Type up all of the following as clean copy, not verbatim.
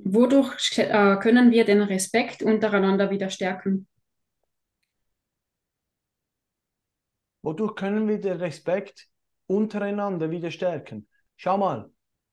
Wodurch können wir den Respekt untereinander wieder stärken? Wodurch können wir den Respekt untereinander wieder stärken? Schau mal,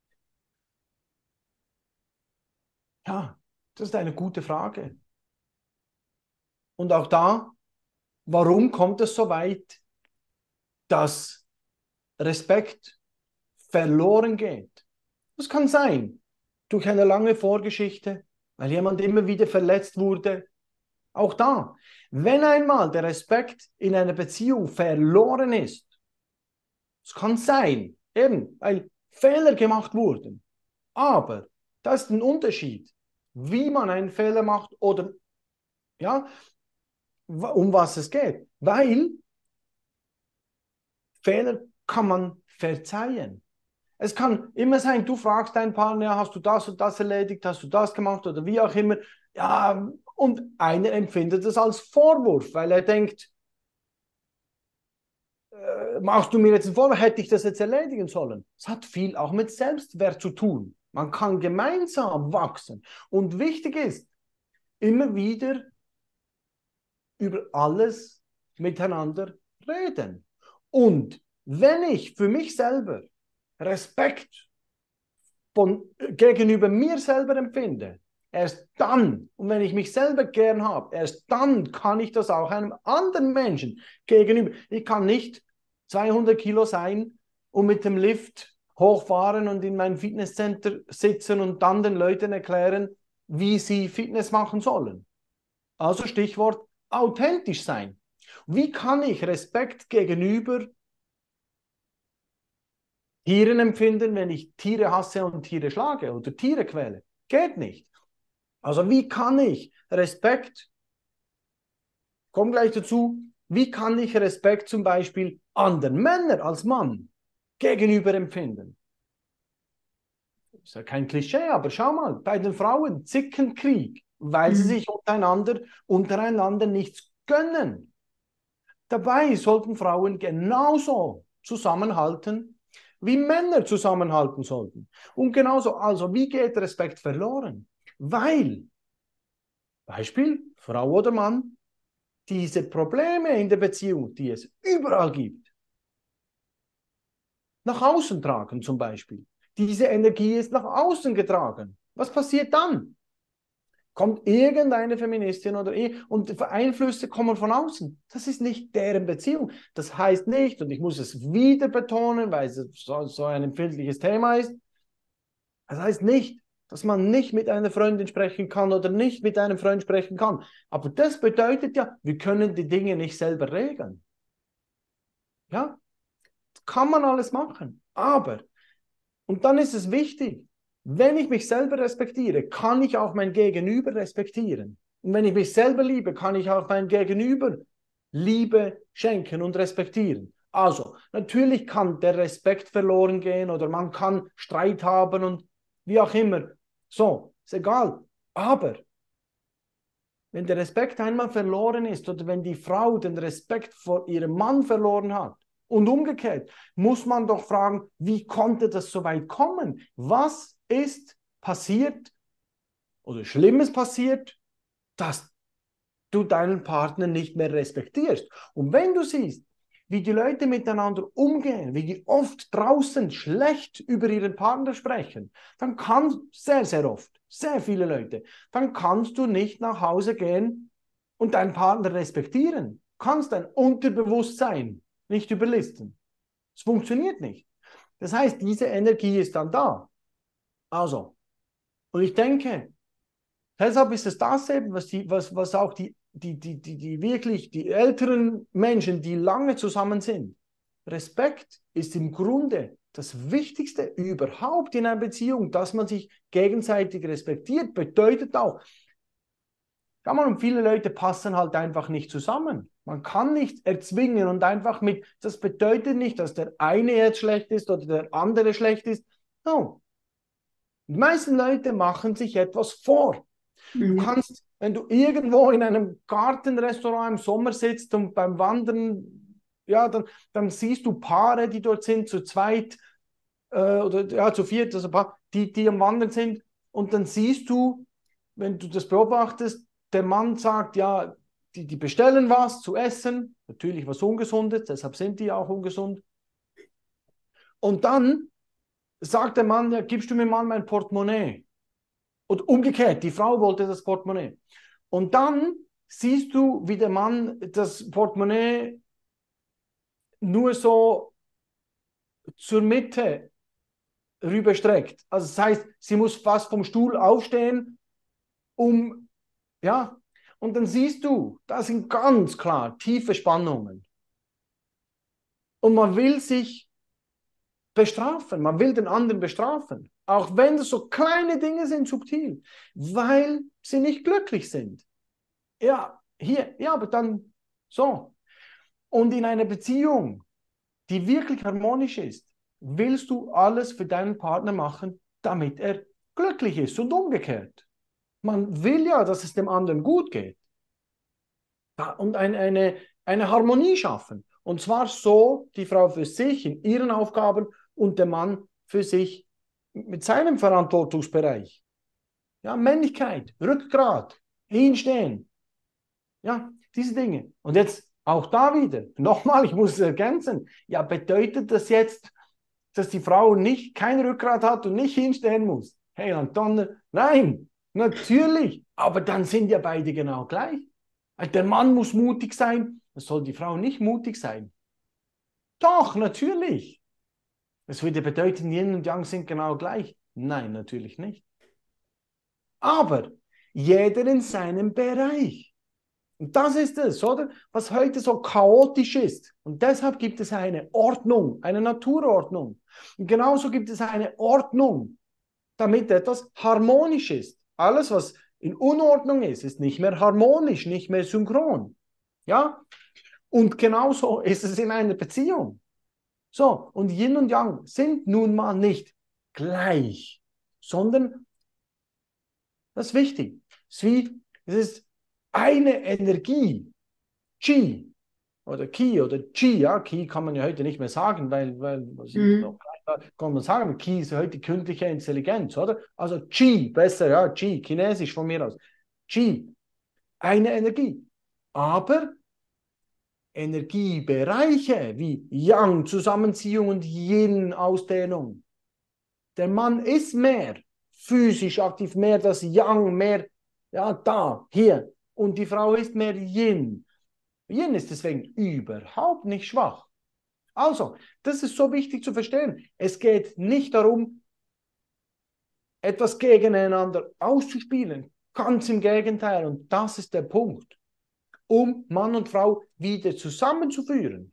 ja, das ist eine gute Frage. Und auch da, warum kommt es so weit, dass Respekt verloren geht? Das kann sein, durch eine lange Vorgeschichte, weil jemand immer wieder verletzt wurde. Auch da, wenn einmal der Respekt in einer Beziehung verloren ist, es kann sein, eben, weil Fehler gemacht wurden. Aber da ist ein Unterschied, wie man einen Fehler macht oder ja, um was es geht. Weil Fehler kann man verzeihen. Es kann immer sein, du fragst deinen Partner, ja, hast du das und das erledigt, hast du das gemacht oder wie auch immer. Ja, und einer empfindet es als Vorwurf, weil er denkt, machst du mir jetzt einen Vorwurf, hätte ich das jetzt erledigen sollen? Es hat viel auch mit Selbstwert zu tun. Man kann gemeinsam wachsen. Und wichtig ist, immer wieder über alles miteinander reden. Und wenn ich für mich selber Respekt gegenüber mir selber empfinde, erst dann, und wenn ich mich selber gern habe, erst dann kann ich das auch einem anderen Menschen gegenüber. Ich kann nicht 200 Kilo sein und mit dem Lift hochfahren und in mein Fitnesscenter sitzen und dann den Leuten erklären, wie sie Fitness machen sollen. Also Stichwort authentisch sein. Wie kann ich Respekt gegenüber Tieren empfinden, wenn ich Tiere hasse und Tiere schlage oder Tiere quäle? Geht nicht. Also wie kann ich Respekt, komm gleich dazu, wie kann ich Respekt zum Beispiel anderen Männern als Mann gegenüber empfinden? Ist ja kein Klischee, aber schau mal, bei den Frauen Zickenkrieg, weil sie Mhm. sich untereinander nichts gönnen. Dabei sollten Frauen genauso zusammenhalten, wie Männer zusammenhalten sollten. Und genauso, also wie geht Respekt verloren? Weil, Beispiel, Frau oder Mann, diese Probleme in der Beziehung, die es überall gibt, nach außen tragen zum Beispiel. Diese Energie ist nach außen getragen. Was passiert dann? Kommt irgendeine Feministin oder und Einflüsse kommen von außen. Das ist nicht deren Beziehung. Das heißt nicht, und ich muss es wieder betonen, weil es so ein empfindliches Thema ist, das heißt nicht, dass man nicht mit einer Freundin sprechen kann oder nicht mit einem Freund sprechen kann. Aber das bedeutet ja, wir können die Dinge nicht selber regeln. Ja, kann man alles machen. Aber, und dann ist es wichtig, wenn ich mich selber respektiere, kann ich auch mein Gegenüber respektieren. Und wenn ich mich selber liebe, kann ich auch mein Gegenüber Liebe schenken und respektieren. Also, natürlich kann der Respekt verloren gehen oder man kann Streit haben und wie auch immer. So, ist egal. Aber wenn der Respekt einmal verloren ist oder wenn die Frau den Respekt vor ihrem Mann verloren hat und umgekehrt, muss man doch fragen, wie konnte das so weit kommen? Was ist passiert oder Schlimmes passiert, dass du deinen Partner nicht mehr respektierst? Und wenn du siehst, wie die Leute miteinander umgehen, wie die oft draußen schlecht über ihren Partner sprechen, dann kannst sehr, sehr oft, sehr viele Leute, dann kannst du nicht nach Hause gehen und deinen Partner respektieren. Du kannst dein Unterbewusstsein nicht überlisten. Es funktioniert nicht. Das heißt, diese Energie ist dann da. Also, und ich denke, deshalb ist es das eben, was auch die wirklich die älteren Menschen, die lange zusammen sind. Respekt ist im Grunde das Wichtigste überhaupt in einer Beziehung, dass man sich gegenseitig respektiert, bedeutet auch, kann man, und viele Leute passen halt einfach nicht zusammen. Man kann nicht erzwingen und einfach mit, das bedeutet nicht, dass der eine jetzt schlecht ist oder der andere schlecht ist. No. Die meisten Leute machen sich etwas vor. Du Mhm. kannst, wenn du irgendwo in einem Gartenrestaurant im Sommer sitzt und beim Wandern, ja, dann siehst du Paare, die dort sind, zu zweit oder ja, zu viert, also Paar, die am Wandern sind. Und dann siehst du, wenn du das beobachtest, der Mann sagt, ja, die bestellen was zu essen, natürlich was Ungesundes, deshalb sind die auch ungesund. Und dann sagt der Mann, ja, gibst du mir mal mein Portemonnaie? Und umgekehrt, die Frau wollte das Portemonnaie. Und dann siehst du, wie der Mann das Portemonnaie nur so zur Mitte rüberstreckt. Also das heißt, sie muss fast vom Stuhl aufstehen, ja, und dann siehst du, da sind ganz klar tiefe Spannungen. Und man will sich bestrafen, man will den anderen bestrafen, auch wenn das so kleine Dinge sind, subtil, weil sie nicht glücklich sind. Ja, hier, ja, aber dann so. Und in einer Beziehung, die wirklich harmonisch ist, willst du alles für deinen Partner machen, damit er glücklich ist und umgekehrt. Man will ja, dass es dem anderen gut geht. Und eine Harmonie schaffen. Und zwar so, die Frau für sich in ihren Aufgaben und der Mann für sich mit seinem Verantwortungsbereich. Ja, Männlichkeit, Rückgrat, hinstehen. Ja, diese Dinge. Und jetzt auch da wieder, nochmal, ich muss es ergänzen, ja, bedeutet das jetzt, dass die Frau nicht kein Rückgrat hat und nicht hinstehen muss? Hey, Anton, nein, natürlich, aber dann sind ja beide genau gleich. Der Mann muss mutig sein, das soll die Frau nicht mutig sein. Doch, natürlich. Das würde bedeuten, Yin und Yang sind genau gleich. Nein, natürlich nicht. Aber jeder in seinem Bereich. Und das ist es, oder? Was heute so chaotisch ist. Und deshalb gibt es eine Ordnung, eine Naturordnung. Und genauso gibt es eine Ordnung, damit etwas harmonisch ist. Alles, was in Unordnung ist, ist nicht mehr harmonisch, nicht mehr synchron. Ja? Und genauso ist es in einer Beziehung. So, und Yin und Yang sind nun mal nicht gleich, sondern das ist wichtig. Es ist eine Energie, Qi oder Qi oder Qi, ja, Qi kann man ja heute nicht mehr sagen, weil kann man sagen, Qi ist heute künstliche Intelligenz, oder? Also Qi, besser, ja, Qi, Chinesisch von mir aus. Qi, eine Energie. Aber Energiebereiche wie Yang, Zusammenziehung und Yin, Ausdehnung. Der Mann ist mehr physisch aktiv, mehr das Yang, mehr, ja, da, hier. Und die Frau ist mehr Yin. Yin ist deswegen überhaupt nicht schwach. Also, das ist so wichtig zu verstehen. Es geht nicht darum, etwas gegeneinander auszuspielen. Ganz im Gegenteil. Und das ist der Punkt, um Mann und Frau wieder zusammenzuführen.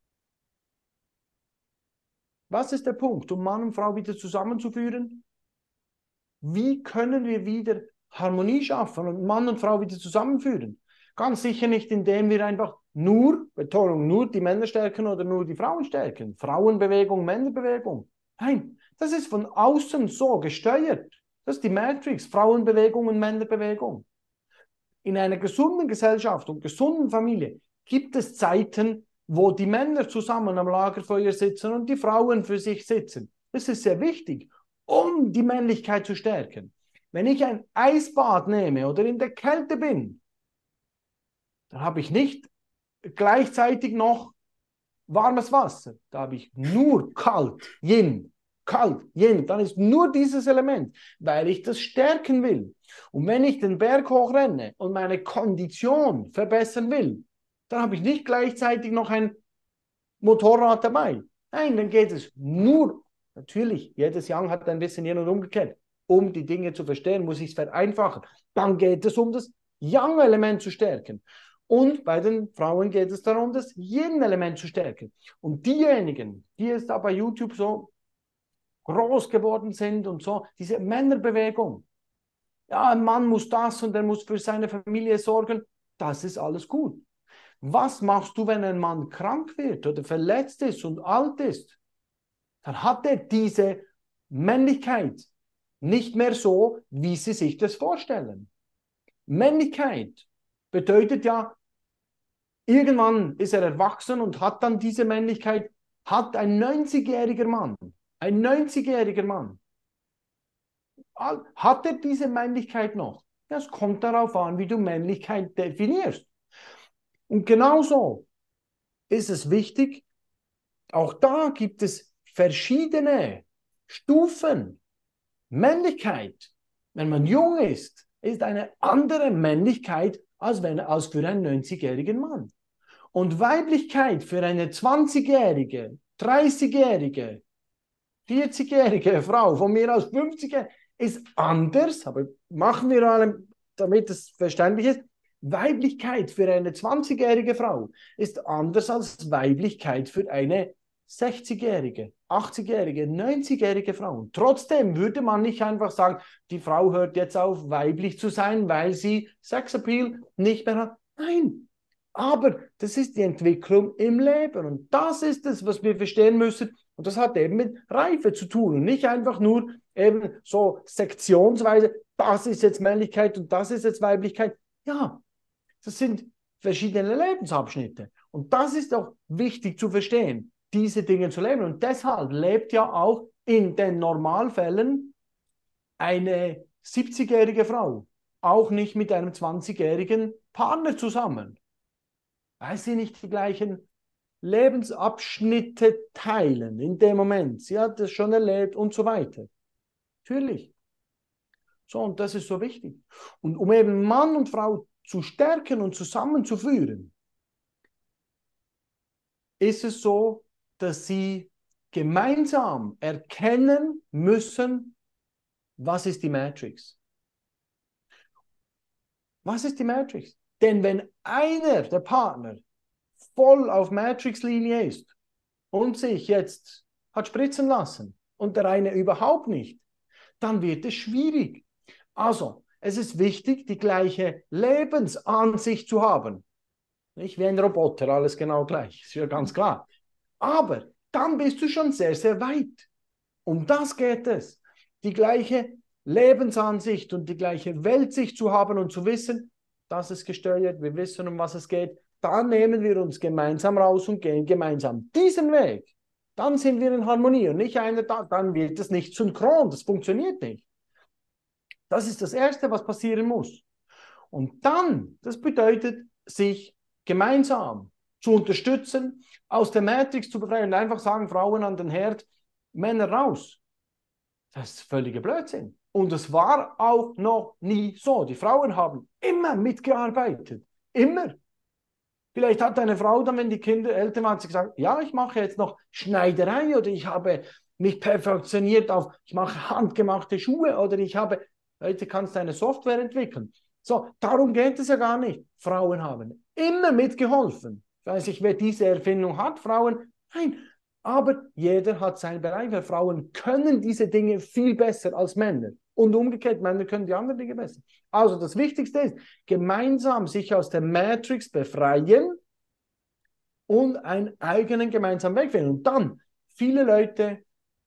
Was ist der Punkt, um Mann und Frau wieder zusammenzuführen? Wie können wir wieder Harmonie schaffen und Mann und Frau wieder zusammenführen? Ganz sicher nicht, indem wir einfach nur, Betonung, nur die Männer stärken oder nur die Frauen stärken. Frauenbewegung, Männerbewegung. Nein, das ist von außen so gesteuert. Das ist die Matrix, Frauenbewegung und Männerbewegung. In einer gesunden Gesellschaft und gesunden Familie gibt es Zeiten, wo die Männer zusammen am Lagerfeuer sitzen und die Frauen für sich sitzen. Das ist sehr wichtig, um die Männlichkeit zu stärken. Wenn ich ein Eisbad nehme oder in der Kälte bin, dann habe ich nicht gleichzeitig noch warmes Wasser. Da habe ich nur kalt, Yin. Kalt, Yin. Dann ist nur dieses Element, weil ich das stärken will. Und wenn ich den Berg hochrenne und meine Kondition verbessern will, dann habe ich nicht gleichzeitig noch ein Motorrad dabei. Nein, dann geht es nur, natürlich, jedes Yang hat ein bisschen Yin und umgekehrt. Um die Dinge zu verstehen, muss ich es vereinfachen. Dann geht es um das Yang-Element zu stärken. Und bei den Frauen geht es darum, das Yin-Element zu stärken. Und diejenigen, die jetzt da bei YouTube so groß geworden sind und so, diese Männerbewegung, ja, ein Mann muss das und er muss für seine Familie sorgen, das ist alles gut. Was machst du, wenn ein Mann krank wird oder verletzt ist und alt ist? Dann hat er diese Männlichkeit nicht mehr so, wie sie sich das vorstellen. Männlichkeit bedeutet ja, irgendwann ist er erwachsen und hat dann diese Männlichkeit, hat ein 90-jähriger Mann, Hat er diese Männlichkeit noch? Ja, es kommt darauf an, wie du Männlichkeit definierst. Und genauso ist es wichtig, auch da gibt es verschiedene Stufen. Männlichkeit, wenn man jung ist eine andere Männlichkeit als für einen 90-jährigen Mann. Und Weiblichkeit für eine 20-jährige, 30-jährige, 40-jährige Frau, von mir aus 50-jährige, ist anders, aber machen wir alle, damit es verständlich ist, Weiblichkeit für eine 20-jährige Frau ist anders als Weiblichkeit für eine 60-jährige, 80-jährige, 90-jährige Frau. Und trotzdem würde man nicht einfach sagen, die Frau hört jetzt auf, weiblich zu sein, weil sie Sexappeal nicht mehr hat. Nein, aber das ist die Entwicklung im Leben. Und das ist es, was wir verstehen müssen. Und das hat eben mit Reife zu tun. Und nicht einfach nur eben so sektionsweise, das ist jetzt Männlichkeit und das ist jetzt Weiblichkeit. Ja, das sind verschiedene Lebensabschnitte. Und das ist auch wichtig zu verstehen, diese Dinge zu leben. Und deshalb lebt ja auch in den Normalfällen eine 70-jährige Frau auch nicht mit einem 20-jährigen Partner zusammen, weil sie nicht die gleichen Lebensabschnitte teilen in dem Moment. Sie hat es schon erlebt und so weiter. Natürlich. So, und das ist so wichtig. Und um eben Mann und Frau zu stärken und zusammenzuführen, ist es so, dass sie gemeinsam erkennen müssen, was ist die Matrix. Was ist die Matrix? Denn wenn einer der Partner voll auf Matrix-Linie ist und sich jetzt hat spritzen lassen und der eine überhaupt nicht, dann wird es schwierig. Also, es ist wichtig, die gleiche Lebensansicht zu haben. Nicht wie ein Roboter, alles genau gleich, ist ja ganz klar. Aber dann bist du schon sehr, sehr weit. Um das geht es. Die gleiche Lebensansicht und die gleiche Weltsicht zu haben und zu wissen, das ist gesteuert, wir wissen, um was es geht. Dann nehmen wir uns gemeinsam raus und gehen gemeinsam diesen Weg. Dann sind wir in Harmonie und nicht einer, dann wird es nicht synchron, das funktioniert nicht. Das ist das Erste, was passieren muss. Und dann, das bedeutet, sich gemeinsam zu unterstützen, aus der Matrix zu befreien und einfach sagen, Frauen an den Herd, Männer raus. Das ist völliger Blödsinn. Und es war auch noch nie so. Die Frauen haben immer mitgearbeitet. Immer. Vielleicht hat eine Frau dann, wenn die Kinder älter waren, gesagt, ja, ich mache jetzt noch Schneiderei oder ich habe mich perfektioniert auf, ich mache handgemachte Schuhe oder ich habe, heute kannst du eine Software entwickeln. So, darum geht es ja gar nicht. Frauen haben immer mitgeholfen. Ich weiß nicht, wer diese Erfindung hat, Frauen. Nein, aber jeder hat seinen Bereich, weil Frauen können diese Dinge viel besser als Männer. Und umgekehrt, Männer können die anderen Dinge besser. Also das Wichtigste ist, gemeinsam sich aus der Matrix befreien und einen eigenen gemeinsamen Weg finden. Und dann viele Leute,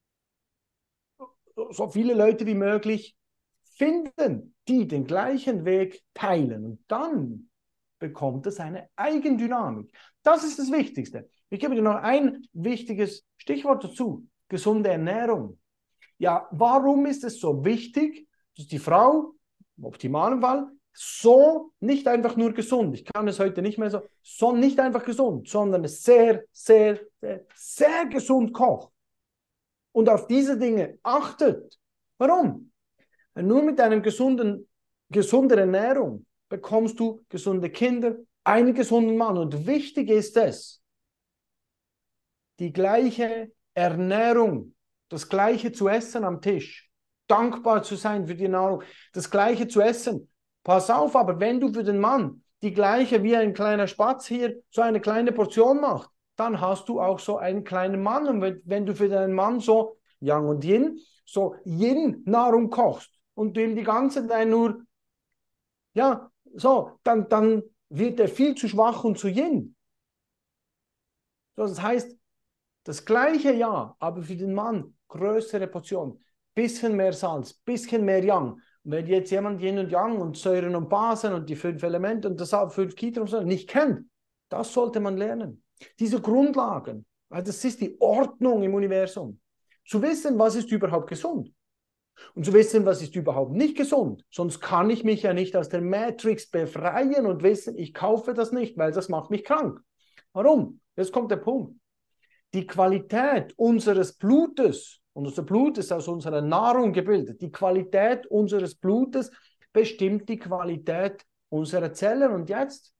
so viele Leute wie möglich finden, die den gleichen Weg teilen. Und dann bekommt es eine Eigendynamik. Das ist das Wichtigste. Ich gebe dir noch ein wichtiges Stichwort dazu. Gesunde Ernährung. Ja, warum ist es so wichtig, dass die Frau, im optimalen Fall, so nicht einfach nur gesund, ich kann es heute nicht mehr so nicht einfach gesund, sondern sehr, sehr, sehr, sehr gesund kocht und auf diese Dinge achtet. Warum? Nur mit einer gesunden Ernährung bekommst du gesunde Kinder, einen gesunden Mann. Und wichtig ist es, die gleiche Ernährung, das Gleiche zu essen am Tisch, dankbar zu sein für die Nahrung, das Gleiche zu essen. Pass auf, aber wenn du für den Mann die gleiche wie ein kleiner Spatz hier so eine kleine Portion machst, dann hast du auch so einen kleinen Mann. Und wenn du für deinen Mann so Yang und Yin, so Yin-Nahrung kochst und du ihm die ganze Zeit nur, ja, so, dann wird er viel zu schwach und zu Yin. So, das heißt, das gleiche ja, aber für den Mann größere Portion, bisschen mehr Salz, bisschen mehr Yang. Und wenn jetzt jemand Yin und Yang und Säuren und Basen und die 5 Elemente und das 5 Kiter und so nicht kennt, das sollte man lernen. Diese Grundlagen, weil das ist die Ordnung im Universum. Zu wissen, was ist überhaupt gesund. Und zu wissen, was ist überhaupt nicht gesund. Sonst kann ich mich ja nicht aus der Matrix befreien und wissen, ich kaufe das nicht, weil das macht mich krank. Warum? Jetzt kommt der Punkt. Die Qualität unseres Blutes, und unser Blut ist aus unserer Nahrung gebildet, die Qualität unseres Blutes bestimmt die Qualität unserer Zellen. Und jetzt,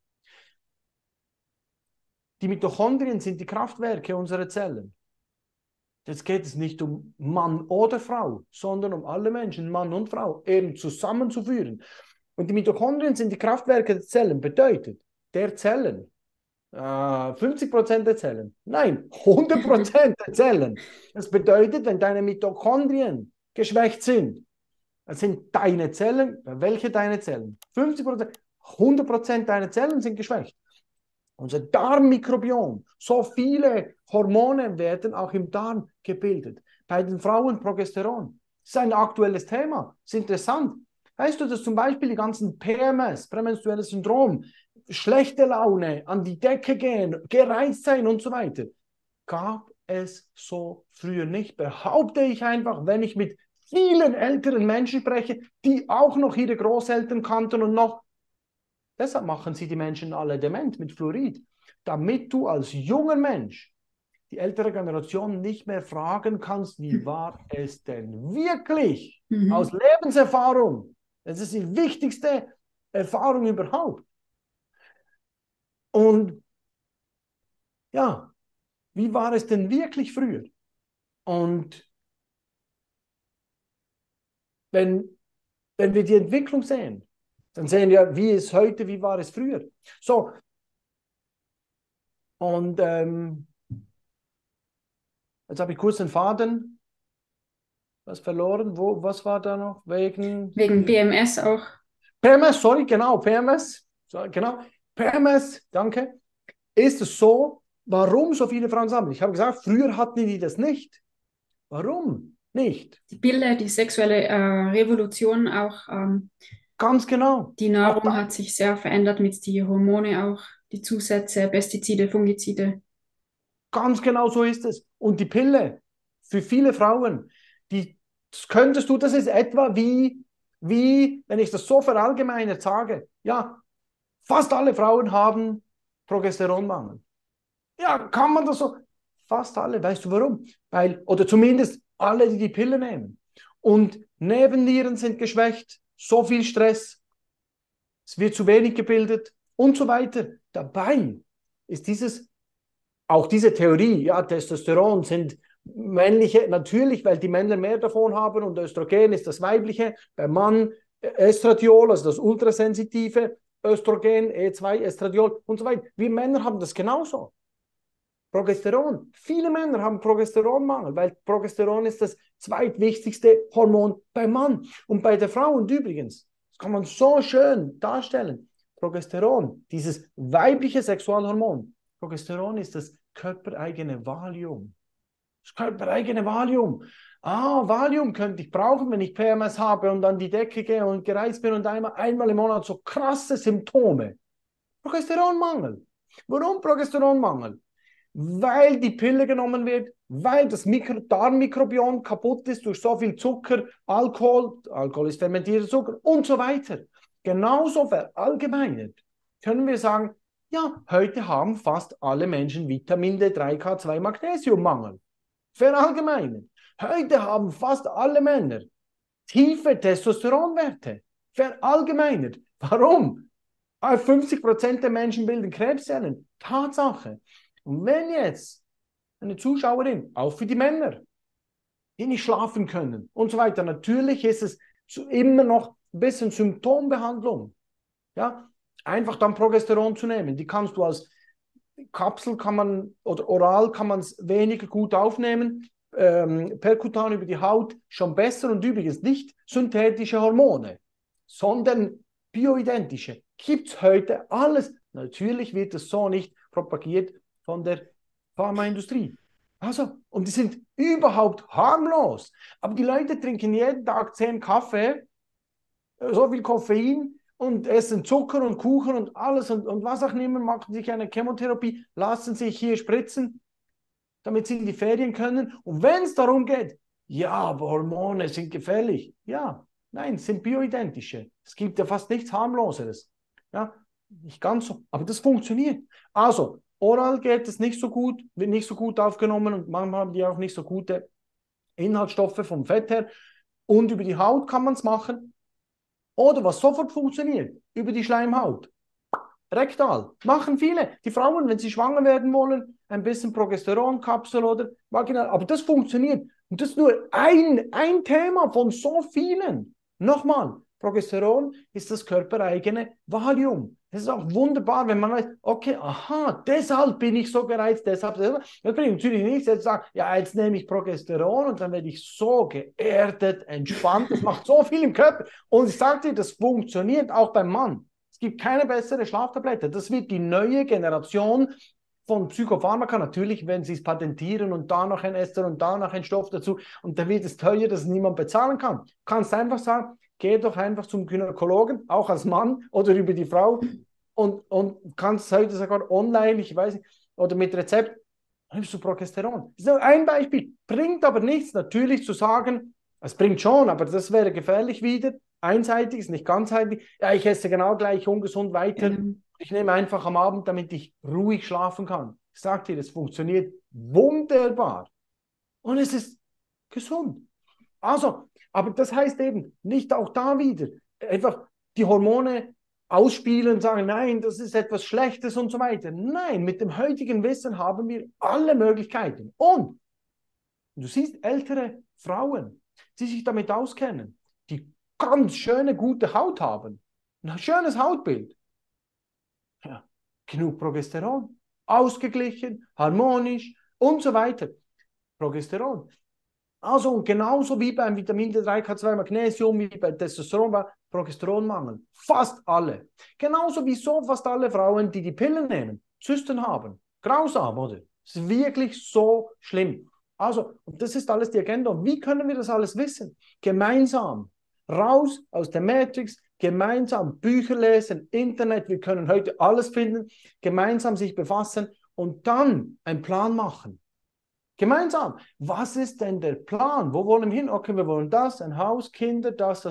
die Mitochondrien sind die Kraftwerke unserer Zellen. Jetzt geht es nicht um Mann oder Frau, sondern um alle Menschen, Mann und Frau, eben zusammenzuführen. Und die Mitochondrien sind die Kraftwerke der Zellen. Bedeutet, der Zellen, 50% der Zellen, nein, 100% der Zellen. Das bedeutet, wenn deine Mitochondrien geschwächt sind, dann sind deine Zellen, welche deine Zellen? 50%, 100% deiner Zellen sind geschwächt. Unser Darmmikrobiom, so viele Hormone werden auch im Darm gebildet. Bei den Frauen Progesteron. Das ist ein aktuelles Thema. Das ist interessant. Weißt du, dass zum Beispiel die ganzen PMS, prämenstruelles Syndrom, schlechte Laune, an die Decke gehen, gereizt sein und so weiter, gab es so früher nicht. Behaupte ich einfach, wenn ich mit vielen älteren Menschen spreche, die auch noch ihre Großeltern kannten und noch. Deshalb machen sie die Menschen alle dement mit Fluorid, damit du als junger Mensch die ältere Generation nicht mehr fragen kannst, wie war es denn wirklich aus Lebenserfahrung. Das ist die wichtigste Erfahrung überhaupt. Und ja, wie war es denn wirklich früher? Und wenn wir die Entwicklung sehen, dann sehen wir, wie ist heute, wie war es früher. So, und jetzt habe ich kurz den Faden verloren. Was war da noch? Wegen PMS auch. PMS, sorry, genau, PMS. So, genau. PMS, danke. Ist es so, warum so viele Frauen sammeln? Ich habe gesagt, früher hatten die das nicht. Warum nicht? Die Pille, die sexuelle Revolution auch. Ganz genau. Die Nahrung hat sich sehr verändert mit den Hormone auch, die Zusätze, Pestizide, Fungizide. Ganz genau so ist es. Und die Pille für viele Frauen, das ist etwa wie, wenn ich das so verallgemeinert sage, ja, fast alle Frauen haben Progesteronmangel. Ja, kann man das so? Fast alle. Weißt du warum? Oder zumindest alle, die die Pille nehmen. Und Nebennieren sind geschwächt, so viel Stress, es wird zu wenig gebildet und so weiter. Dabei ist auch diese Theorie, ja, Testosteron sind männliche, natürlich, weil die Männer mehr davon haben und Östrogen ist das weibliche, beim Mann Estradiol, also das ultrasensitive Östrogen, E2, Estradiol und so weiter. Wir Männer haben das genauso. Progesteron. Viele Männer haben Progesteronmangel, weil Progesteron ist das zweitwichtigste Hormon beim Mann. Und bei der Frau, und übrigens, das kann man so schön darstellen, Progesteron, dieses weibliche Sexualhormon, Progesteron ist das körpereigene Valium. Das körpereigene Valium. Valium könnte ich brauchen, wenn ich PMS habe und an die Decke gehe und gereizt bin und einmal im Monat so krasse Symptome. Progesteronmangel. Warum Progesteronmangel? Weil die Pille genommen wird, weil das Darmmikrobiom kaputt ist durch so viel Zucker, Alkohol ist fermentierter Zucker und so weiter. Genauso verallgemeinert können wir sagen, ja, heute haben fast alle Menschen Vitamin D3, K2, Magnesiummangel. Verallgemeinert. Heute haben fast alle Männer tiefe Testosteronwerte. Verallgemeinert. Warum? 50% der Menschen bilden Krebszellen. Tatsache. Und wenn jetzt eine Zuschauerin, auch für die Männer, die nicht schlafen können und so weiter, natürlich ist es immer noch ein bisschen Symptombehandlung. Ja, einfach dann Progesteron zu nehmen. Die kannst du als Kapsel oder oral kann man es weniger gut aufnehmen. Perkutan über die Haut schon besser und übrigens nicht synthetische Hormone, sondern bioidentische. Gibt es heute alles. Natürlich wird es so nicht propagiert von der Pharmaindustrie. Also, und die sind überhaupt harmlos. Aber die Leute trinken jeden Tag 10 Kaffee, so viel Koffein und essen Zucker und Kuchen und alles und was auch immer, machen sich eine Chemotherapie, lassen sich hier spritzen, damit sie in die Ferien können. Und wenn es darum geht, Ja, aber Hormone sind gefährlich. Ja, nein, es sind bioidentische. Es gibt ja fast nichts harmloseres. Ja, nicht ganz so, aber das funktioniert. Also, oral geht es nicht so gut, wird nicht so gut aufgenommen und manchmal haben die auch nicht so gute Inhaltsstoffe vom Fett her. Und über die Haut kann man es machen. Oder was sofort funktioniert, über die Schleimhaut. Rektal. Machen viele. Die Frauen, wenn sie schwanger werden wollen, ein bisschen Progesteronkapsel oder vaginal. Aber das funktioniert. Und das ist nur ein Thema von so vielen. Nochmal, Progesteron ist das körpereigene Valium. Das ist auch wunderbar, wenn man weiß, okay, aha, deshalb bin ich so gereizt, deshalb. Das bringt natürlich nichts, jetzt sagen, ja, jetzt nehme ich Progesteron und dann werde ich so geerdet, entspannt. Das macht so viel im Körper. Und ich sage dir, das funktioniert auch beim Mann. Es gibt keine bessere Schlaftablette. Das wird die neue Generation von Psychopharmaka. Natürlich, wenn sie es patentieren und da noch ein Ester und da noch ein Stoff dazu und dann wird es teuer, dass niemand bezahlen kann. Du kannst einfach sagen, geh doch einfach zum Gynäkologen, auch als Mann oder über die Frau und kannst heute sogar online, ich weiß nicht, oder mit Rezept, nimmst du Progesteron. Das ist nur ein Beispiel. Bringt aber nichts, natürlich zu sagen, es bringt schon, aber das wäre gefährlich wieder. Einseitig, ist nicht ganzheitlich. Ja, ich esse genau gleich ungesund weiter. Ich nehme einfach am Abend, damit ich ruhig schlafen kann. Ich sage dir, es funktioniert wunderbar. Und es ist gesund. Also, aber das heißt eben, nicht auch da wieder einfach die Hormone ausspielen, sagen, nein, das ist etwas Schlechtes und so weiter. Nein, mit dem heutigen Wissen haben wir alle Möglichkeiten. Und du siehst ältere Frauen, die sich damit auskennen, die ganz schöne, gute Haut haben, ein schönes Hautbild. Ja, genug Progesteron, ausgeglichen, harmonisch und so weiter. Progesteron. Also und genauso wie beim Vitamin D3, K2, Magnesium, wie bei Testosteron, war Progesteronmangel. Fast alle. Genauso wie so fast alle Frauen, die die Pillen nehmen, Zysten haben. Grausam, oder? Es ist wirklich so schlimm. Also, und das ist alles die Agenda. Und wie können wir das alles wissen? Gemeinsam. Raus aus der Matrix, gemeinsam Bücher lesen, Internet, wir können heute alles finden, gemeinsam sich befassen und dann einen Plan machen. Gemeinsam. Was ist denn der Plan? Wo wollen wir hin? Okay, wir wollen das, ein Haus, Kinder, das.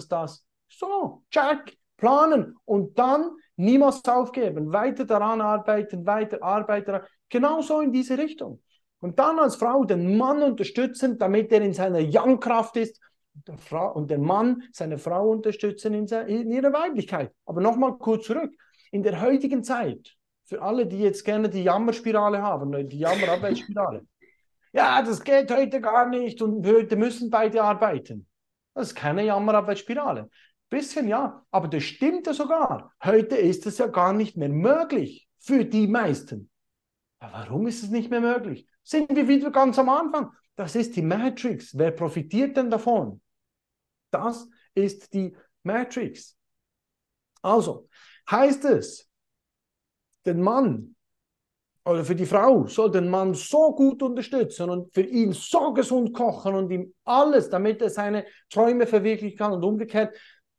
So, check, planen und dann niemals aufgeben, weiter daran arbeiten, weiter arbeiten, genauso in diese Richtung. Und dann als Frau den Mann unterstützen, damit er in seiner Yang-Kraft ist und der Mann seine Frau unterstützen in ihrer Weiblichkeit. Aber nochmal kurz zurück. In der heutigen Zeit, für alle, die jetzt gerne die Jammerspirale haben, die Jammerabwärtsspirale, ja, das geht heute gar nicht und heute müssen beide arbeiten. Das ist keine Jammerabwärtsspirale. Bisschen ja, aber das stimmt ja sogar. Heute ist es ja gar nicht mehr möglich für die meisten. Aber warum ist es nicht mehr möglich? Sind wir wieder ganz am Anfang? Das ist die Matrix. Wer profitiert denn davon? Das ist die Matrix. Also, heißt es, den Mann oder für die Frau soll den Mann so gut unterstützen und für ihn so gesund kochen und ihm alles, damit er seine Träume verwirklichen kann und umgekehrt,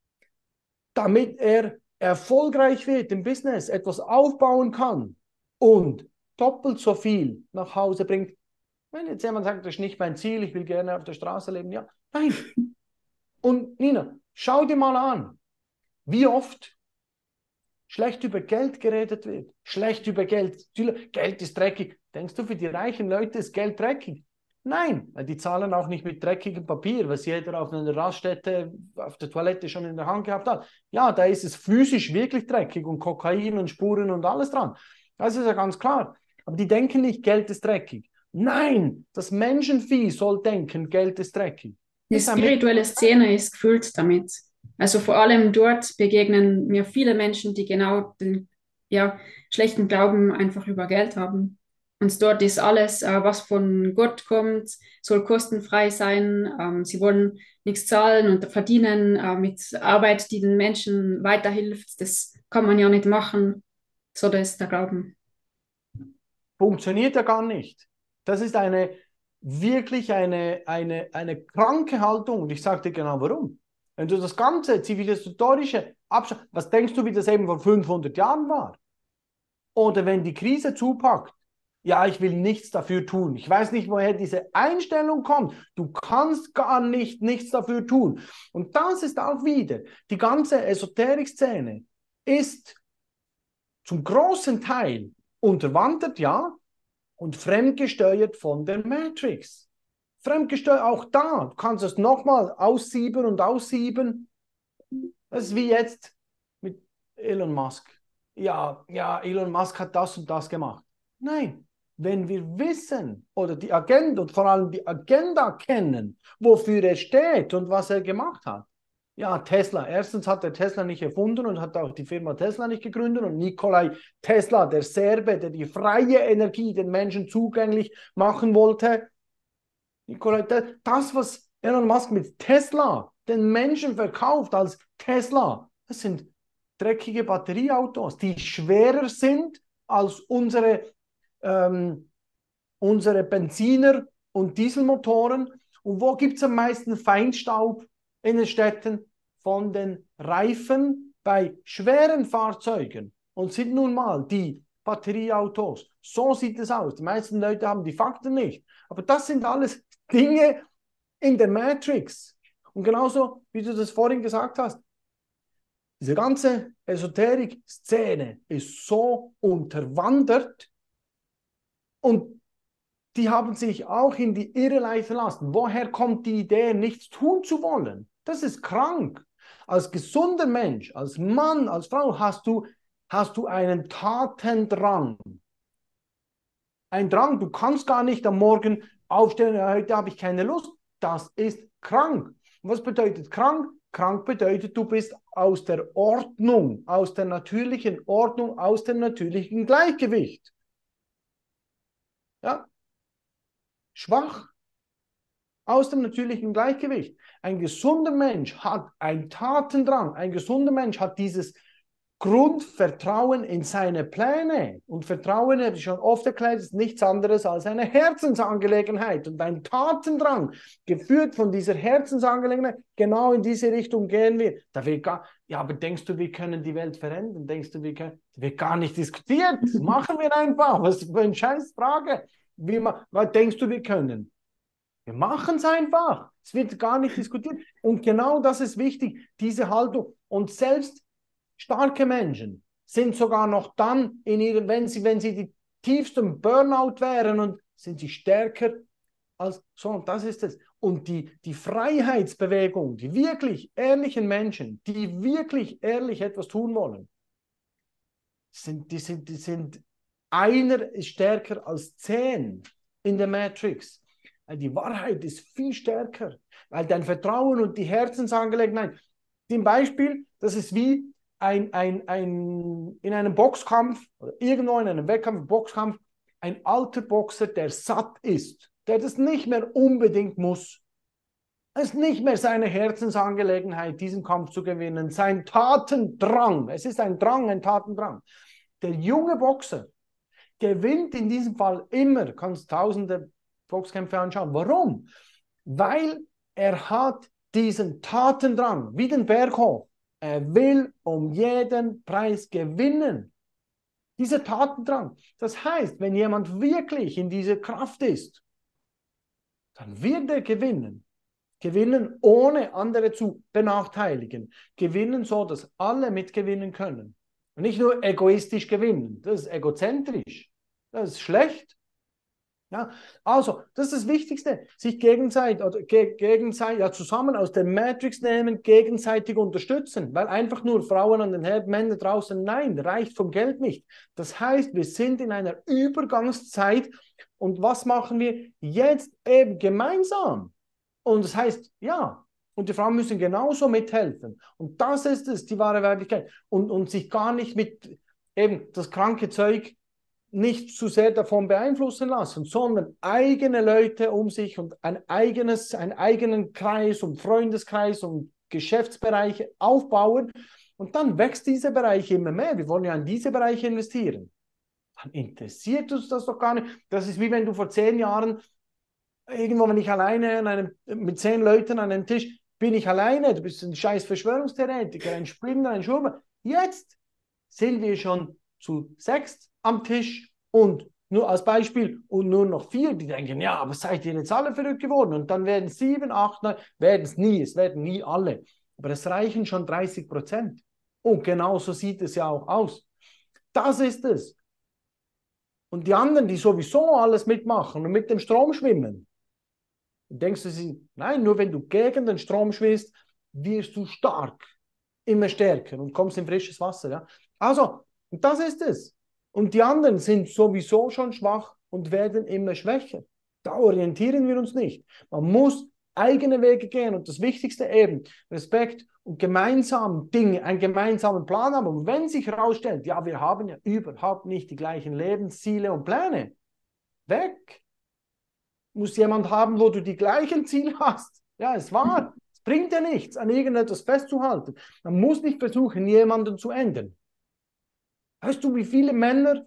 damit er erfolgreich wird im Business, etwas aufbauen kann und doppelt so viel nach Hause bringt. Wenn jetzt jemand sagt, das ist nicht mein Ziel, ich will gerne auf der Straße leben, ja, nein. Und Nina, schau dir mal an, wie oft schlecht über Geld geredet wird, schlecht über Geld. Geld ist dreckig. Denkst du, für die reichen Leute ist Geld dreckig? Nein, weil die zahlen auch nicht mit dreckigem Papier, was jeder auf einer Raststätte, auf der Toilette schon in der Hand gehabt hat. Ja, da ist es physisch wirklich dreckig und Kokain und Spuren und alles dran. Das ist ja ganz klar. Aber die denken nicht, Geld ist dreckig. Nein, das Menschenvieh soll denken, Geld ist dreckig. Die spirituelle Szene ist gefüllt damit. Also vor allem dort begegnen mir viele Menschen, die genau den schlechten Glauben einfach über Geld haben. Und dort ist alles, was von Gott kommt, soll kostenfrei sein. Sie wollen nichts zahlen und verdienen mit Arbeit, die den Menschen weiterhilft. Das kann man ja nicht machen. So, das ist der Glauben. Funktioniert ja gar nicht. Das ist wirklich eine kranke Haltung. Und ich sage dir genau warum. Wenn du das ganze zivilisatorische abschaust, was denkst du, wie das eben vor 500 Jahren war? Oder wenn die Krise zupackt, Ja, ich will nichts dafür tun. Ich weiß nicht, woher diese Einstellung kommt. Du kannst gar nichts dafür tun. Und das ist auch wieder, die ganze Esoterik-Szene ist zum großen Teil unterwandert, ja, und fremdgesteuert von der Matrix. Fremdgesteuert auch da. Du kannst es nochmal aussieben und aussieben. Das ist wie jetzt mit Elon Musk. Ja, Elon Musk hat das und das gemacht. Nein, wenn wir wissen oder die Agenda und vor allem die Agenda kennen, wofür er steht und was er gemacht hat. Ja, Tesla. Erstens hat er Tesla nicht erfunden und hat auch die Firma Tesla nicht gegründet. Und Nikolai Tesla, der Serbe, der die freie Energie den Menschen zugänglich machen wollte. Nikolai, das, was Elon Musk mit Tesla den Menschen verkauft als Tesla, das sind dreckige Batterieautos, die schwerer sind als unsere Benziner und Dieselmotoren. Und wo gibt es am meisten Feinstaub in den Städten? Von den Reifen bei schweren Fahrzeugen. Und sind nun mal die Batterieautos. So sieht es aus. Die meisten Leute haben die Fakten nicht. Aber das sind alles Dinge in der Matrix. Und genauso, wie du das vorhin gesagt hast, diese ganze Esoterik-Szene ist so unterwandert und die haben sich auch in die Irre leiten lassen. Woher kommt die Idee, nichts tun zu wollen? Das ist krank. Als gesunder Mensch, als Mann, als Frau hast du einen Tatendrang. Ein Drang, du kannst gar nicht am Morgen aufstehen, ja, heute habe ich keine Lust. Das ist krank. Und was bedeutet krank? Krank bedeutet, du bist aus der Ordnung, aus der natürlichen Ordnung, aus dem natürlichen Gleichgewicht. Ja? Schwach, aus dem natürlichen Gleichgewicht. Ein gesunder Mensch hat einen Tatendrang. Ein gesunder Mensch hat dieses Grundvertrauen in seine Pläne. Und Vertrauen, habe ich schon oft erklärt, ist nichts anderes als eine Herzensangelegenheit. Und ein Tatendrang, geführt von dieser Herzensangelegenheit, genau in diese Richtung gehen wir. Da wird ja, aber denkst du, wir können die Welt verändern? Denkst du, da wird gar nicht diskutiert? Machen wir einfach. Was für eine Scheißfrage. Was denkst du, wir können? Wir machen es einfach. Es wird gar nicht diskutiert. Und genau das ist wichtig, diese Haltung. Und selbst starke Menschen sind sogar noch dann wenn sie die tiefsten Burnout wären und sind sie stärker als so. Und das ist es. Und die Freiheitsbewegung, die wirklich ehrlichen Menschen, die wirklich ehrlich etwas tun wollen, die sind einer ist stärker als 10 in der Matrix. Die Wahrheit ist viel stärker, weil dein Vertrauen und die Herzensangelegenheit, zum Beispiel, das ist wie in einem Boxkampf oder irgendwo in einem Wettkampf, Boxkampf, ein alter Boxer, der satt ist, der das nicht mehr unbedingt muss. Es ist nicht mehr seine Herzensangelegenheit, diesen Kampf zu gewinnen, sein Tatendrang. Es ist ein Drang, ein Tatendrang. Der junge Boxer gewinnt in diesem Fall immer, kannst tausende Boxkämpfe anschauen. Warum? Weil er hat diesen Tatendrang, wie den Berg hoch. Er will um jeden Preis gewinnen. Dieser Tatendrang. Das heißt, wenn jemand wirklich in dieser Kraft ist, dann wird er gewinnen. Gewinnen, ohne andere zu benachteiligen. Gewinnen so, dass alle mitgewinnen können. Und nicht nur egoistisch gewinnen. Das ist egozentrisch. Das ist schlecht. Ja, also, das ist das Wichtigste, sich zusammen aus der Matrix nehmen, gegenseitig unterstützen, weil einfach nur Frauen an den Herd, Männer draußen, nein, reicht vom Geld nicht. Das heißt, wir sind in einer Übergangszeit und was machen wir jetzt eben gemeinsam? Und das heißt, ja, und die Frauen müssen genauso mithelfen. Und das ist es, die wahre Weiblichkeit. Und sich gar nicht mit eben das kranke Zeug nicht zu sehr davon beeinflussen lassen, sondern eigene Leute um sich und einen eigenen Kreis und Freundeskreis und Geschäftsbereiche aufbauen. Und dann wächst dieser Bereich immer mehr. Wir wollen ja in diese Bereiche investieren. Dann interessiert uns das doch gar nicht. Das ist wie wenn du vor 10 Jahren irgendwo, wenn ich alleine mit 10 Leuten an einem Tisch bin, ich alleine, du bist ein scheiß Verschwörungstheoretiker, ein Spinner, ein Schurme. Jetzt sind wir schon zu 6 am Tisch und Nur als Beispiel, und nur noch 4, die denken, ja, aber seid ihr jetzt alle verrückt geworden? Und dann werden 7, 8, 9, es werden nie alle. Aber es reichen schon 30%. Und genau so sieht es ja auch aus. Das ist es. Und die anderen, die sowieso alles mitmachen und mit dem Strom schwimmen, denkst du, nein, nur wenn du gegen den Strom schwimmst, wirst du stark, immer stärker und kommst in frisches Wasser. Ja? Also, das ist es. Und die anderen sind sowieso schon schwach und werden immer schwächer. Da orientieren wir uns nicht. Man muss eigene Wege gehen und das Wichtigste eben, Respekt und gemeinsam Dinge, einen gemeinsamen Plan haben. Und wenn sich herausstellt, ja, wir haben ja überhaupt nicht die gleichen Lebensziele und Pläne, weg. Muss jemand haben, wo du die gleichen Ziele hast. Ja, es war. Es bringt ja nichts, an irgendetwas festzuhalten. Man muss nicht versuchen, jemanden zu ändern. Weißt du, wie viele Männer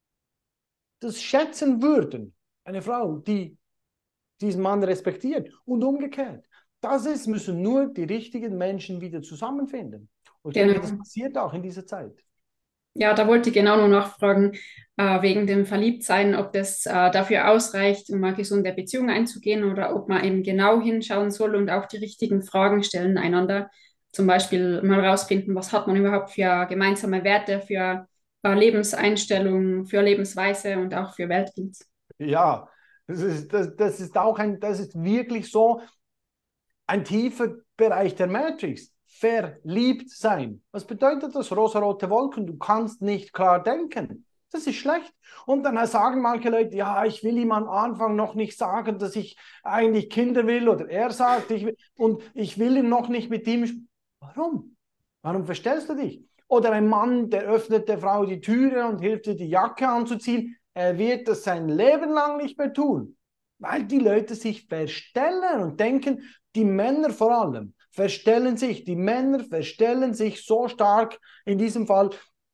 das schätzen würden? Eine Frau, die diesen Mann respektiert und umgekehrt. Das ist, müssen nur die richtigen Menschen wieder zusammenfinden. Und ich denke, das Genau. passiert auch in dieser Zeit. Ja, da wollte ich genau noch nachfragen, wegen dem Verliebtsein, ob das dafür ausreicht, um eine gesunde Beziehung einzugehen oder ob man eben genau hinschauen soll und auch die richtigen Fragen stellen einander. Zum Beispiel mal rausfinden, was hat man überhaupt für gemeinsame Werte, für Lebenseinstellungen, für Lebensweise und auch für Weltbild. Ja, das ist auch das ist wirklich so ein tiefer Bereich der Matrix. Verliebt sein. Was bedeutet das? Rosarote Wolken. Du kannst nicht klar denken. Das ist schlecht. Und dann sagen manche Leute, ja, ich will ihm am Anfang noch nicht sagen, dass ich eigentlich Kinder will. Oder er sagt, und ich will ihm noch nicht mit ihm. Warum? Warum verstellst du dich? Oder ein Mann, der öffnet der Frau die Türe und hilft ihr, die Jacke anzuziehen. Er wird das sein Leben lang nicht mehr tun. Weil die Leute sich verstellen und denken, die Männer vor allem die Männer verstellen sich so stark in diesem Fall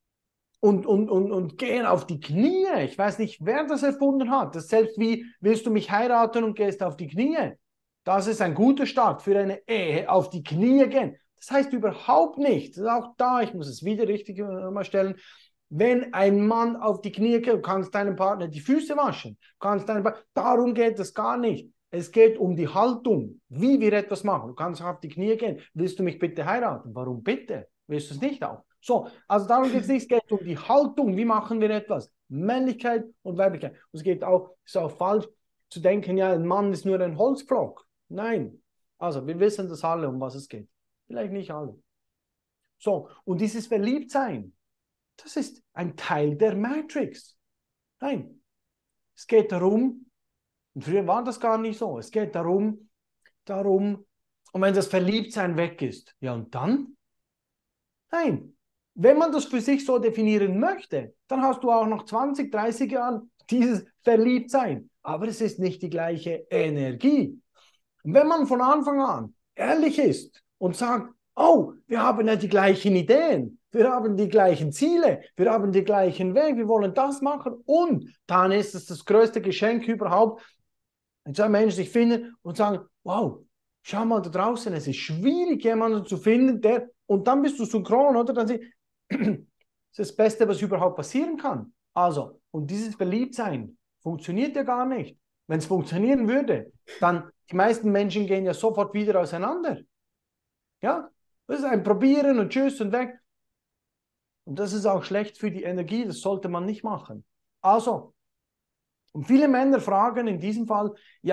und gehen auf die Knie. Ich weiß nicht, wer das erfunden hat. Das ist selbst wie, willst du mich heiraten und gehst auf die Knie? Das ist ein guter Start für eine Ehe, auf die Knie gehen. Das heißt überhaupt nicht, das ist auch da, ich muss es wieder richtig mal stellen, wenn ein Mann auf die Knie geht, du kannst deinem Partner die Füße waschen, darum geht es gar nicht. Es geht um die Haltung, wie wir etwas machen. Du kannst auf die Knie gehen. Willst du mich bitte heiraten? Warum bitte? Willst du es nicht auch? So, also darum geht es nicht. Es geht um die Haltung. Wie machen wir etwas? Männlichkeit und Weiblichkeit. Und es geht auch, ist auch falsch zu denken, ja, ein Mann ist nur ein Holzpflock. Nein. Also, wir wissen das alle, um was es geht. Vielleicht nicht alle. So, und dieses Verliebtsein, das ist ein Teil der Matrix. Nein, es geht darum, und früher war das gar nicht so, es geht darum, und wenn das Verliebtsein weg ist, ja und dann? Nein, wenn man das für sich so definieren möchte, dann hast du auch noch 20, 30 Jahren dieses Verliebtsein, aber es ist nicht die gleiche Energie. Und wenn man von Anfang an ehrlich ist und sagt, oh, wir haben ja die gleichen Ideen, wir haben die gleichen Ziele, wir haben den gleichen Weg, wir wollen das machen und dann ist es das größte Geschenk überhaupt, wenn zwei Menschen sich finden und sagen, wow, schau mal da draußen, es ist schwierig, jemanden zu finden, der, und dann bist du synchron, oder? Das ist das Beste, was überhaupt passieren kann. Also, und dieses Verliebtsein funktioniert ja gar nicht. Wenn es funktionieren würde, dann, die meisten Menschen gehen ja sofort wieder auseinander. Ja, das ist ein Probieren und Tschüss und weg. Und das ist auch schlecht für die Energie, das sollte man nicht machen. Also, und viele Männer fragen in diesem Fall,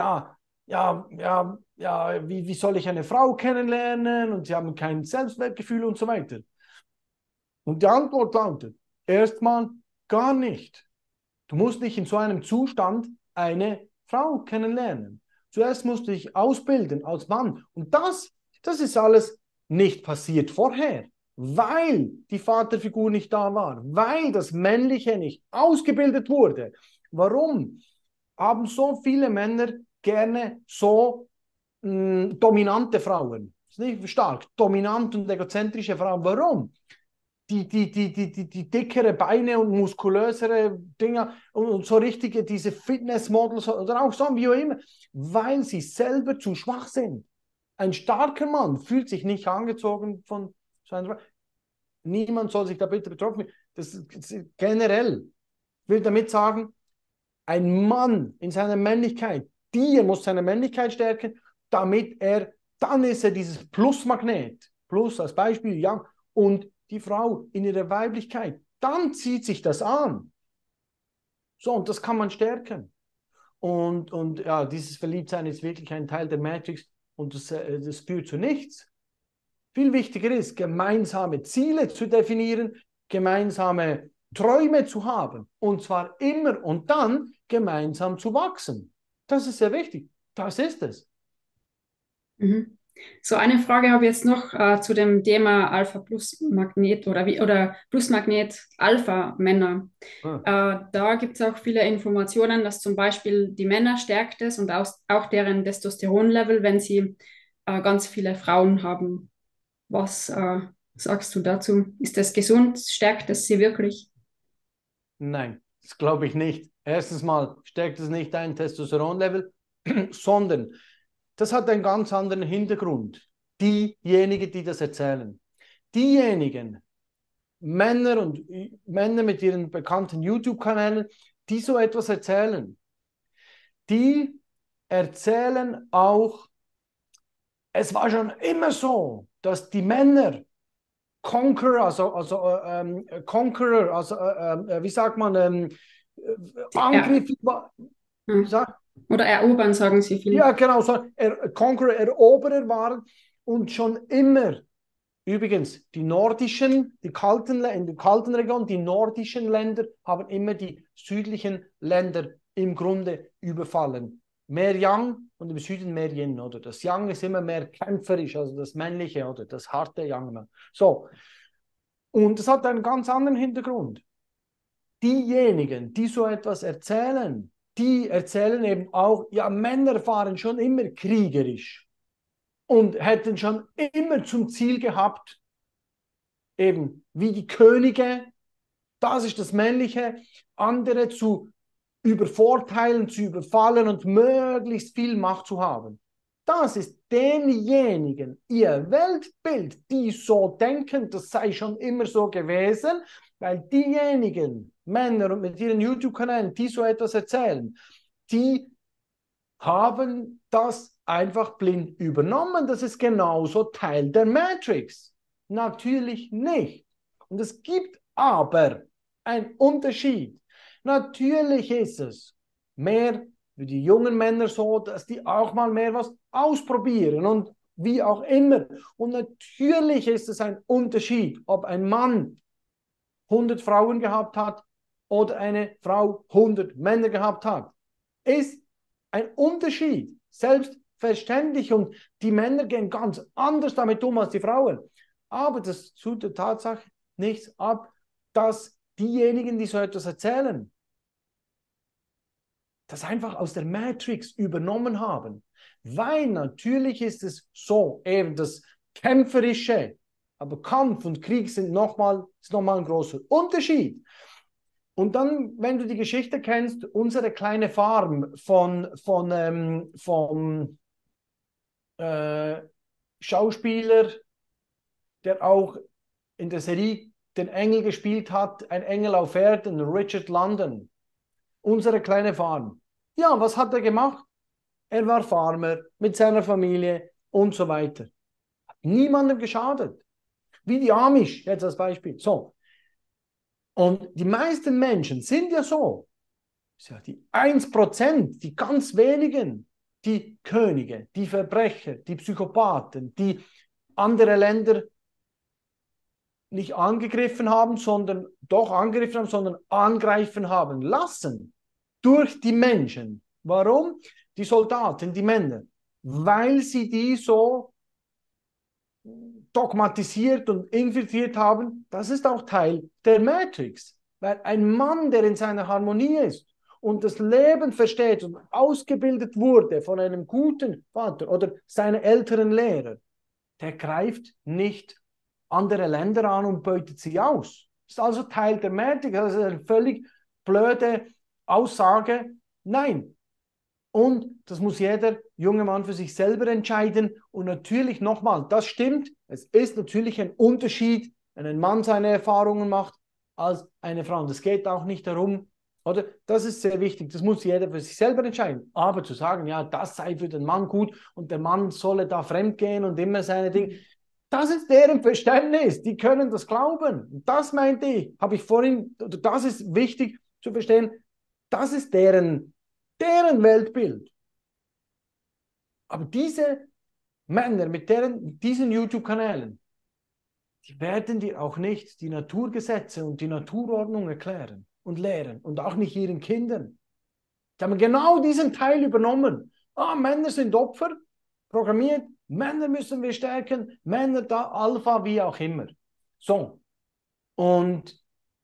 wie soll ich eine Frau kennenlernen? Und sie haben kein Selbstwertgefühl und so weiter. Und die Antwort lautet, erstmal gar nicht. Du musst nicht in so einem Zustand eine Frau kennenlernen. Zuerst musst du dich ausbilden als Mann. Und das ist alles nicht passiert vorher, weil die Vaterfigur nicht da war, weil das Männliche nicht ausgebildet wurde. Warum haben so viele Männer gerne so dominante Frauen? Das ist nicht stark, dominant und egozentrische Frauen. Warum? Die dickere Beine und muskulösere Dinger und so richtige, diese Fitnessmodels oder auch so, wie auch immer, weil sie selber zu schwach sind. Ein starker Mann fühlt sich nicht angezogen von so einer Frau. Niemand soll sich da bitte betroffen fühlen. Das ist generell. Ich will damit sagen, ein Mann in seiner Männlichkeit, er muss seine Männlichkeit stärken, dann ist er dieses Plusmagnet, Plus als Beispiel, ja, und die Frau in ihrer Weiblichkeit, dann zieht sich das an. So, und das kann man stärken. Und ja, dieses Verliebtsein ist wirklich ein Teil der Matrix und das führt zu nichts. Viel wichtiger ist, gemeinsame Ziele zu definieren, gemeinsame Träume zu haben und zwar immer und dann gemeinsam zu wachsen. Das ist sehr wichtig. Das ist es. Mhm. So, eine Frage habe ich jetzt noch zu dem Thema Alpha Plus Magnet oder Plus Magnet Alpha Männer. Hm. Da gibt es auch viele Informationen, dass zum Beispiel die Männer stärkt es und auch deren Testosteronlevel, wenn sie ganz viele Frauen haben. Was sagst du dazu? Ist das gesund? Stärkt es sie wirklich? Nein, das glaube ich nicht. Erstens mal stärkt es nicht dein Testosteronlevel, sondern das hat einen ganz anderen Hintergrund. Diejenigen, die das erzählen. Diejenigen, Männer mit ihren bekannten YouTube-Kanälen, die so etwas erzählen, die erzählen auch, es war schon immer so, dass die Männer Conqueror, wie sagt man, Ja. Angriff, wie Hm. sagt, Oder erobern, sagen sie viel. ja genau, so, Conqueror, Eroberer waren und schon immer. Übrigens, in den kalten Regionen, die nordischen Länder haben immer die südlichen Länder im Grunde überfallen. Mehr Yang und im Süden mehr Yin, oder? Das Yang ist immer mehr kämpferisch, also das männliche, oder? Das harte Yang. So, und das hat einen ganz anderen Hintergrund. Diejenigen, die so etwas erzählen, die erzählen eben auch, ja, Männer waren schon immer kriegerisch und hätten schon immer zum Ziel gehabt, eben wie die Könige, das ist das Männliche, andere zu übervorteilen, zu überfallen und möglichst viel Macht zu haben. Das ist denjenigen ihr Weltbild, die so denken, das sei schon immer so gewesen, weil diejenigen Männer und mit ihren YouTube-Kanälen, die so etwas erzählen, die haben das einfach blind übernommen. Das ist genauso Teil der Matrix. Natürlich nicht. Und es gibt aber einen Unterschied. Natürlich ist es mehr für die jungen Männer so, dass die auch mal mehr was ausprobieren und wie auch immer. Und natürlich ist es ein Unterschied, ob ein Mann 100 Frauen gehabt hat oder eine Frau 100 Männer gehabt hat. Ist ein Unterschied, selbstverständlich. Und die Männer gehen ganz anders damit um als die Frauen. Aber das tut der Tatsache nichts ab, dass diejenigen, die so etwas erzählen, das einfach aus der Matrix übernommen haben. Weil natürlich ist es so, eben das Kämpferische, aber Kampf und Krieg ist nochmal ein großer Unterschied. Und dann, wenn du die Geschichte kennst, unsere kleine Farm vom Schauspieler, der auch in der Serie den Engel gespielt hat, ein Engel auf Erden, Richard London. Unsere kleine Farm. Ja, was hat er gemacht? Er war Farmer mit seiner Familie und so weiter. Hat niemandem geschadet. Wie die Amish, jetzt als Beispiel. So. Und die meisten Menschen sind ja so. Ja, die 1%, die ganz wenigen, die Könige, die Verbrecher, die Psychopathen, die andere Länder nicht angegriffen haben, sondern doch angegriffen haben, sondern angreifen haben lassen durch die Menschen. Warum? Die Soldaten, die Männer, weil sie die so dogmatisiert und infiltriert haben, das ist auch Teil der Matrix. Weil ein Mann, der in seiner Harmonie ist und das Leben versteht und ausgebildet wurde von einem guten Vater oder seine älteren Lehrer, der greift nicht andere Länder an und beutet sie aus. Das ist also Teil der Matrix. Das ist eine völlig blöde Aussage. Nein. Und das muss jeder junge Mann für sich selber entscheiden. Und natürlich nochmal, das stimmt, es ist natürlich ein Unterschied, wenn ein Mann seine Erfahrungen macht, als eine Frau. Und es geht auch nicht darum, Oder? Das ist sehr wichtig. Das muss jeder für sich selber entscheiden. Aber zu sagen, ja, das sei für den Mann gut und der Mann solle da fremdgehen und immer seine Dinge, das ist deren Verständnis. Die können das glauben. Und das meinte ich, habe ich vorhin, oder das ist wichtig zu verstehen, das ist deren Weltbild. Aber diese Männer mit diesen YouTube-Kanälen, die werden dir auch nicht die Naturgesetze und die Naturordnung erklären und lehren und auch nicht ihren Kindern. Die haben genau diesen Teil übernommen. Männer sind Opfer, programmiert, Männer müssen wir stärken, Männer da, Alpha, wie auch immer. So. Und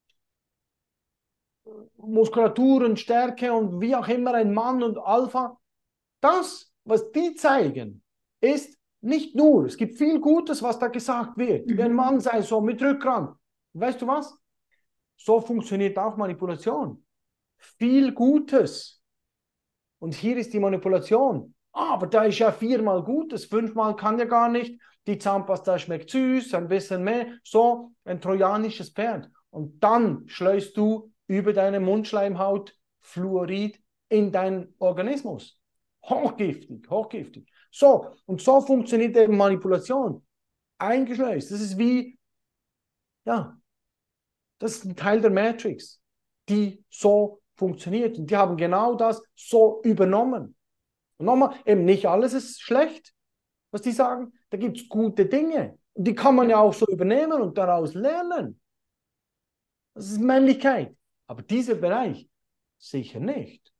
Muskulatur und Stärke und wie auch immer ein Mann und Alpha. Das, was die zeigen, ist nicht nur, es gibt viel Gutes, was da gesagt wird. Wie ein Mann sei so mit Rückgrat. Weißt du was? So funktioniert auch Manipulation. Viel Gutes. Und hier ist die Manipulation. Aber da ist ja 4-mal Gutes, 5-mal kann ja gar nicht. Die Zahnpasta schmeckt süß, ein bisschen mehr. So ein trojanisches Pferd. Und dann schleust du über deine Mundschleimhaut Fluorid in deinen Organismus. Hochgiftig, hochgiftig. So, und so funktioniert eben Manipulation. Eingeschleust. Das ist wie, ja, das ist ein Teil der Matrix, die so funktioniert. Und die haben genau das so übernommen. Und nochmal, eben nicht alles ist schlecht, was die sagen. Da gibt es gute Dinge. Und die kann man ja auch so übernehmen und daraus lernen. Das ist Männlichkeit. Aber dieser Bereich sicher nicht.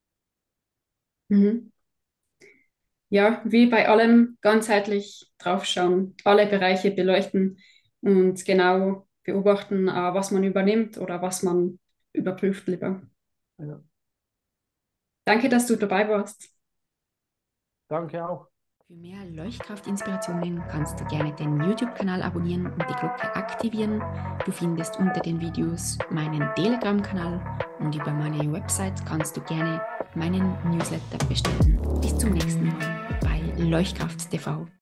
Mhm. Ja, wie bei allem ganzheitlich draufschauen, alle Bereiche beleuchten und genau beobachten, was man übernimmt oder was man überprüft lieber. Ja, Danke, dass du dabei warst. danke auch. Für mehr Leuchtkraft-Inspirationen kannst du gerne den YouTube-Kanal abonnieren und die Glocke aktivieren. Du findest unter den Videos meinen Telegram-Kanal und über meine Website kannst du gerne meinen Newsletter bestellen. Bis zum nächsten Mal bei Leuchtkraft TV.